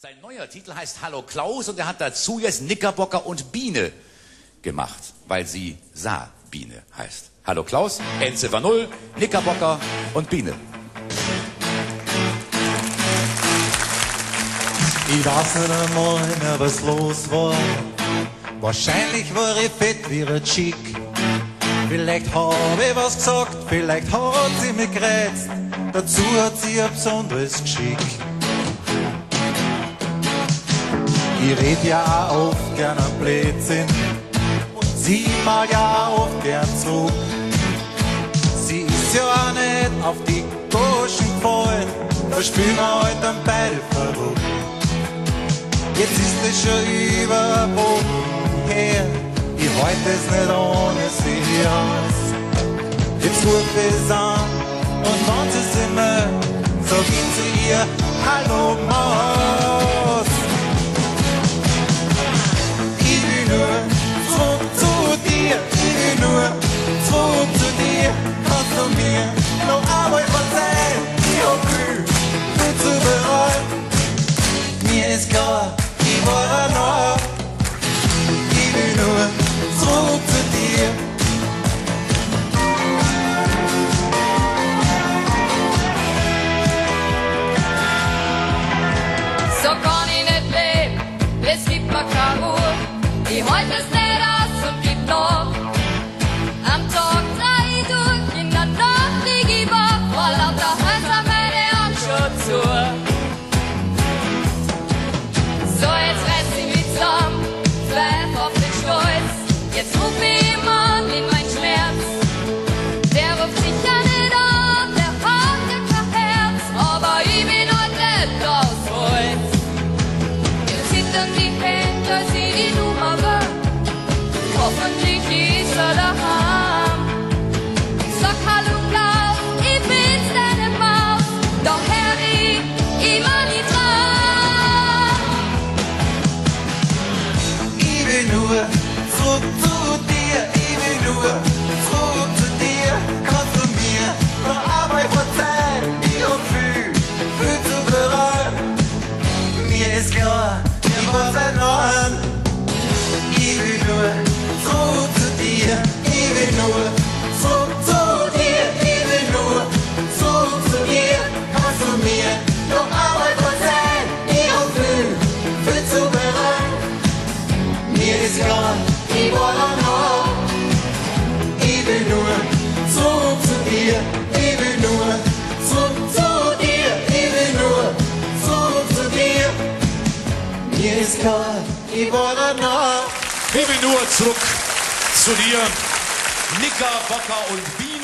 Sein neuer Titel heißt Hallo Klaus und er hat dazu jetzt Knickerbocker und Biene gemacht, weil sie Sabine heißt. Hallo Klaus, Endziffer 0, Knickerbocker und Biene. Ich weiß nicht einmal mehr, was los war. Wahrscheinlich war ich fett wie ein Chick. Vielleicht hab ich was gesagt, vielleicht hat sie mich gereizt. Dazu hat sie ein besonderes Geschick. Ich red ja auch oft gern am Blödsinn und sie mag ja auch oft gern zurück. Sie ist ja auch nicht auf die Goschen gefallen, da spielen wir heute am beide verrückt. Jetzt ist es schon über Wochen her, ich halt es nicht ohne sie aus. Jetzt ruft es an und wenn sie es immer, so gibt sie ihr Hallo Maus. Ich will nur zurück zu dir, ich will nur zurück zu dir. Kannst du mir noch einmal verzeihen? Ich hab viel zu bereuen. Mir ist klar, ich war ein Narr. Ich will nur zurück zu dir. So kann ich nicht leben, es gibt mir keine Ruhe. Ich halte es nicht aus und gib noch. Am Tag dreh ich durch, in der Nacht lieg ich wach, vor lauter Häuser meine Augen schon zu. So, jetzt reiß ich mich zusammen, pfeif auf den Stolz. Jetzt ruf ich ihm an in mein Schmerz. Der ruft sicher nicht an, der hat ja kein Herz, aber ich bin heute nicht aus Holz. Mir zittern die Hände, als ich die Nummer will. Hoffentlich ist er daheim. Sag Hallo Klaus, ich bin's, deine Maus, doch hör ich immer nicht dran. Ich will nur zurück zu dir, ich will nur zurück zu dir. Kannst du mir noch einmal verzeihen? Ich hab viel zu bereuen. Mir ist klar, ich war verloren. Ich will nur zurück zu dir, ich will nur zurück zu dir, ich will nur zurück zu dir. Kannst du mir noch einmal verzeihen? Ich hab viel zu bereuen. Mir ist klar, ich war ein Narr. Ich will nur zurück zu dir, ich will nur zurück zu dir, ich will nur zurück zu dir. Mir ist klar, ich war ein Narr. Ich will nur zurück zu dir, Knickerbocker und Biene.